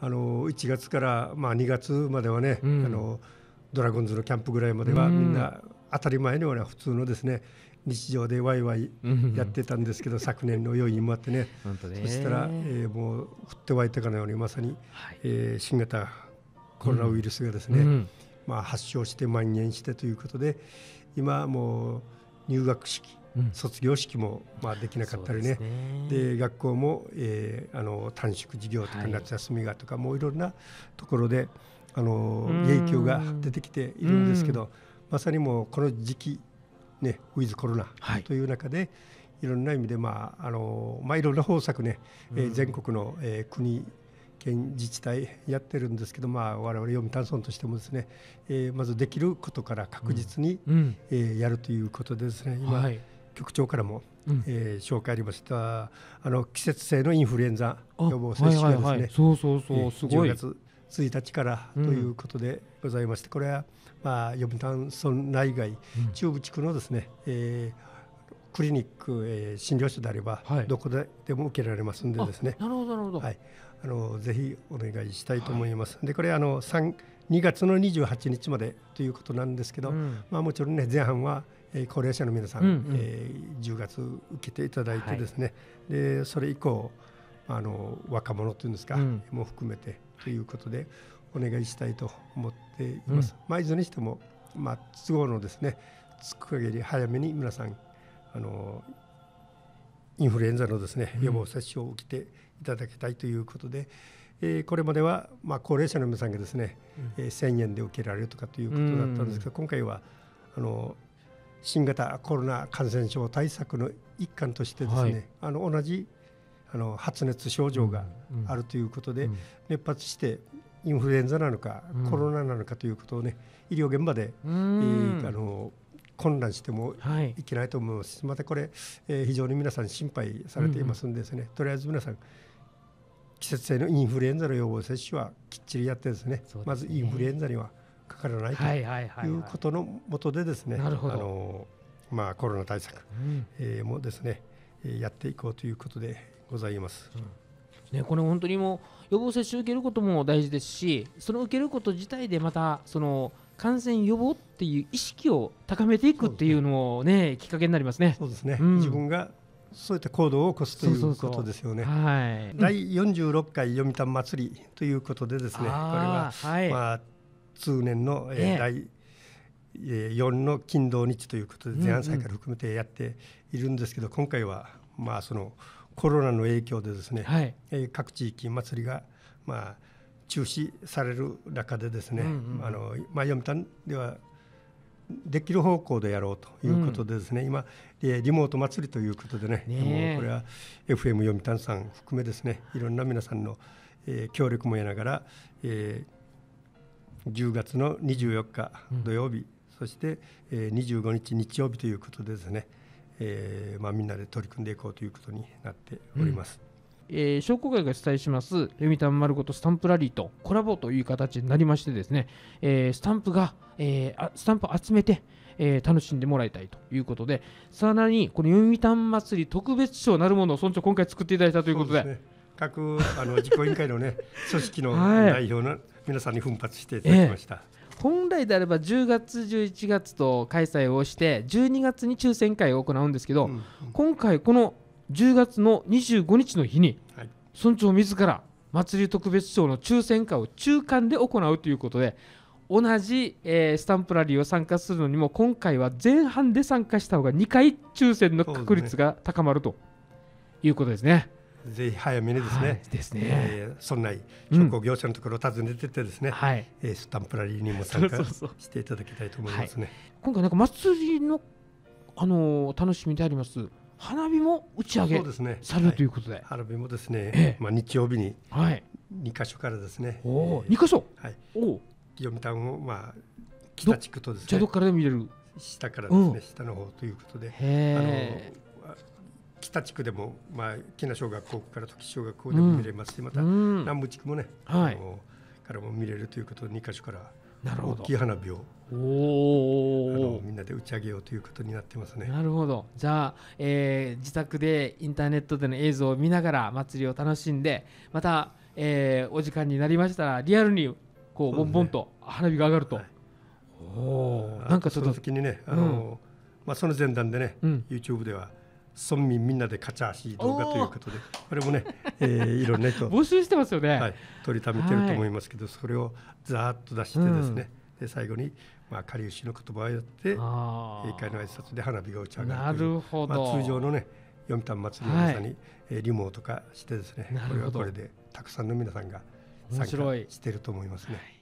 1月から、2月まではね、ドラゴンズのキャンプぐらいまではみんな当たり前のような普通のですね日常でワイワイやってたんですけど、昨年の良いにもあってね、そしたら、もう降って湧いたかのようにまさに、新型コロナウイルスがですね、発症して蔓延してということで、今もう入学式、卒業式もできなかったりね、で学校も、短縮授業とか夏休みがとか、もういろんなところで影響が出てきているんですけど、まさにもうこの時期ね、ウィズコロナという中で、いろんな意味でいろんな方策ね、全国の、国県自治体やってるんですけど、我々読谷村としてもですね、まずできることから確実に、やるということでですね、今、局長からも、紹介ありました季節性のインフルエンザ予防接種がですね、10月1日からということでございまして、これは読谷村内外、中部地区のですね、クリニック、診療所であれば、どこでも受けられますんでですね、ぜひお願いしたいと思います。でこれ2月の28日までということなんですけど、もちろんね前半は高齢者の皆さん、10月受けていただいてですね、でそれ以降若者というんですか、も含めてということでお願いしたいと思っています。いずれにしても、都合のですねつく限り早めに皆さんインフルエンザのですね予防接種を受けていただきたいということで、これまでは高齢者の皆さんがですね、1000円で受けられるとかということだったんですけど、今回は新型コロナ感染症対策の一環としてですね、同じ発熱症状があるということで、熱発してインフルエンザなのかコロナなのかということをね、医療現場で混乱してもいけないと思います。またこれ、非常に皆さん心配されていますのでですね、とりあえず皆さん季節性のインフルエンザの予防接種はきっちりやってですね、まずインフルエンザにはかからないということのもとでですね、コロナ対策、もですねやっていこうということでございます。 これ本当にもう予防接種受けることも大事ですし、その受けること自体でまたその感染予防っていう意識を高めていくっていうのもね、きっかけになりますね。 そうですね、自分がそういった行動を起こすということですよね。第46回読谷祭りということでですね、これは、通年の、第4の金土日ということで前半祭から含めてやっているんですけど、今回はそのコロナの影響でですね、各地域祭りが中止される中でですね、読谷ではできる方向でやろうということでですね、今リモート祭りということでね、もうこれは FM 読谷さん含めですね、いろんな皆さんの、協力も得ながら、10月の24日土曜日、そして、25日日曜日ということでですね、みんなで取り組んでいこうということになっております。 商工会が主催します読谷丸ごとスタンプラリーとコラボという形になりましてですね、スタンプを集めて、楽しんでもらいたいということで、さらにこの読谷祭り特別賞なるものを村長今回作っていただいたということで、 各実行委員会のね組織の代表の皆さんに奮発していただきました。 本来であれば10月11月と開催をして12月に抽選会を行うんですけど、今回この10月の25日の日に村長自ら祭り特別賞の抽選会を中間で行うということで、同じ、スタンプラリーを参加するのにも今回は前半で参加した方が2回抽選の確率が高まるということですね。 ぜひ早めにですね、村内商工業者のところを訪ねてってですね、スタンプラリーにも参加していただきたいと思いますね。 今回なんか祭りの、楽しみであります花火も打ち上げされるということで、 花火もですね、日曜日に2カ所からですね、 2カ所、 読谷を北地区とですね、 じゃあどこからでも見れる、 下からですね、下の方ということで、北地区でも木名小学校から時小学校でも見れますし、また南部地区もねからも見れるということで、2カ所から大きい花火をみんなで打ち上げようということになってますね。 なるほど。じゃあ、自宅でインターネットでの映像を見ながら祭りを楽しんで、また、 お時間になりましたらリアルにこうボンボンと花火が上がると、 なんかちょっとその時にねその前段でね、YouTube では村民みんなでカチャーシー動画ということでこれもね、いろんな人募集してますよね、 取りためてると思いますけど、それをざーっと出してですね、で最後にかりゆしの言葉をやって閉会の挨拶で花火が打ち上がるという、 なるほど、 通常のね読谷祭りの皆さんにリモート化してですね、これはこれでたくさんの皆さんが参加していると思いますね。